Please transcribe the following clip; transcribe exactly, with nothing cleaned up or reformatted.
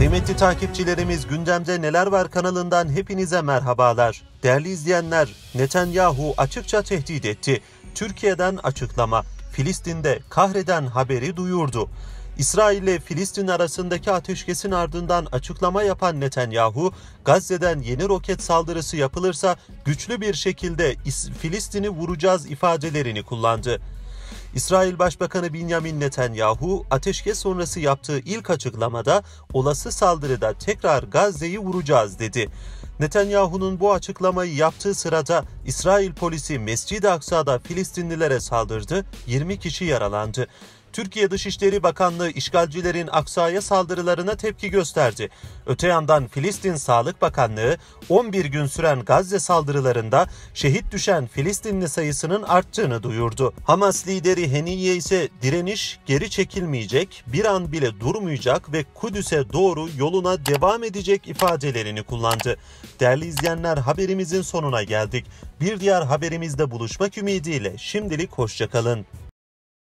Kıymetli takipçilerimiz, Gündemde Neler Var kanalından hepinize merhabalar. Değerli izleyenler, Netanyahu açıkça tehdit etti. Türkiye'den açıklama, Filistin'de kahreden haberi duyurdu. İsrail ile Filistin arasındaki ateşkesin ardından açıklama yapan Netanyahu, Gazze'den yeni roket saldırısı yapılırsa güçlü bir şekilde Filistin'i vuracağız ifadelerini kullandı. İsrail Başbakanı Benjamin Netanyahu, ateşkes sonrası yaptığı ilk açıklamada olası saldırıda tekrar Gazze'yi vuracağız dedi. Netanyahu'nun bu açıklamayı yaptığı sırada İsrail polisi Mescid-i Aksa'da Filistinlilere saldırdı, yirmi kişi yaralandı. Türkiye Dışişleri Bakanlığı işgalcilerin Aksa'ya saldırılarına tepki gösterdi. Öte yandan Filistin Sağlık Bakanlığı on bir gün süren Gazze saldırılarında şehit düşen Filistinli sayısının arttığını duyurdu. Hamas lideri Haniye ise direniş geri çekilmeyecek, bir an bile durmayacak ve Kudüs'e doğru yoluna devam edecek ifadelerini kullandı. Değerli izleyenler, haberimizin sonuna geldik. Bir diğer haberimizde buluşmak ümidiyle şimdilik hoşça kalın.